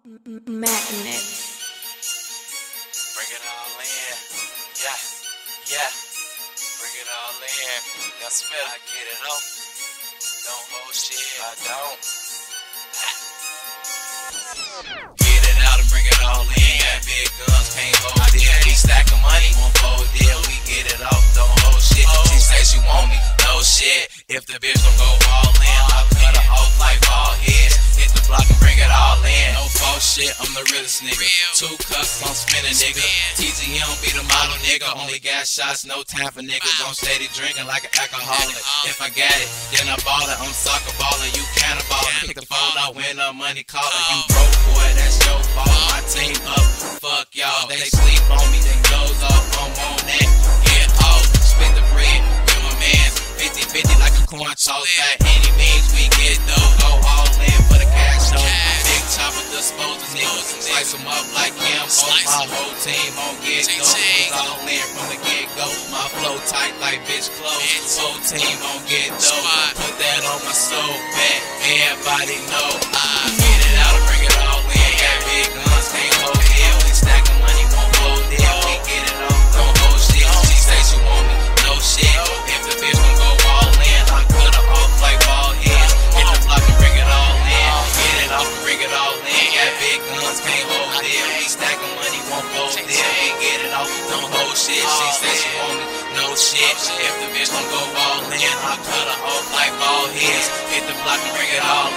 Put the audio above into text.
Magnet. Bring it all in. Yeah, yeah. Bring it all in. Young Smith, I get it up. Don't hold shit. I don't. Get it out and bring it all in. Got big guns, can't hold deal. We stacking money, won't fold deal. We get it off, don't hold shit. She say she want me, no shit. If the bitch don't go all in, I'll cut her off like ball heads. Hit the block and bring it all in. No false shit, I'm the realest nigga. Two cups, I'm spinning, nigga. TZM be the model, nigga. Only gas shots, no time for niggas. I'm steady drinking like an alcoholic. If I got it, then I ball it. I'm soccer balling, you cannonballing. Pick the phone out when the money calling. You broke, boy, that's your fault. My team up, fuck y'all. They sleep on me, they close off. I'm on that. Get off, split the bread with my man. 50-50 like a coin toss. By any means we get dough. Go all in for the cash though. Big chopper dispose of niggas. Slice them up like Cambo. My whole team on get go. All in from the get go. My flow tight like bitch clothes. Whole team on get dough. Put that on my soul back. Everybody know I get it out and bring it all in. Got big guns, can't hold deal. We stacking money, won't hold deal. We get it on, don't hold shit. She say she want me, no shit. If the bitch gon' go all in, I cut her off like ball heads. Hit the block and bring it all in. Get it off and bring it all in. Got big guns, can't hold deal. We stacking money, won't hold deal. We get it off, don't hold shit. She say she want me, no shit. If the bitch gon' go all in, I cut her off like ball heads. Hit the block and bring it all in.